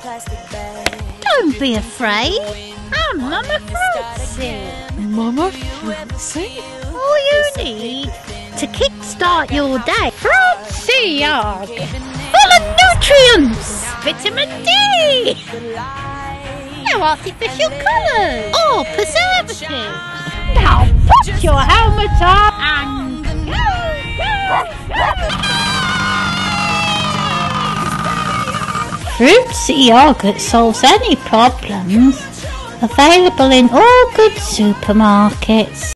Don't be afraid. I'm Mama Fruitsy. Mama Fruitsy? All you need to kickstart your day. Fruitsy yogurt. Full of nutrients. Vitamin D. No artificial colours or preservatives. Now put your helmet on and go. Fruitsy yogurt solves any problems. Available in all good supermarkets.